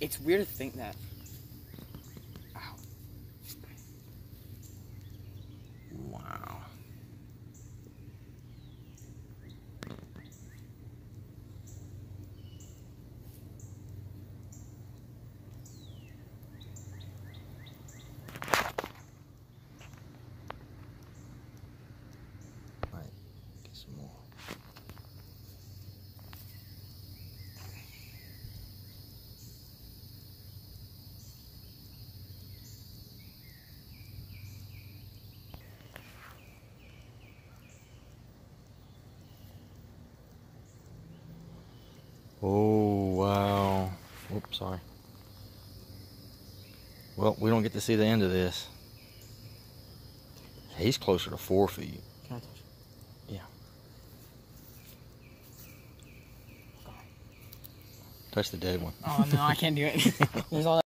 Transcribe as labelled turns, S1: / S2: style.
S1: It's weird to think that. Ow.
S2: Wow. Right, get some more. Oh, wow. Oops, sorry. Well, we don't get to see the end of this. He's closer to 4 feet.
S1: Can I touch it?
S2: Yeah. Touch the dead one.
S1: Oh, no, I can't do it. There's all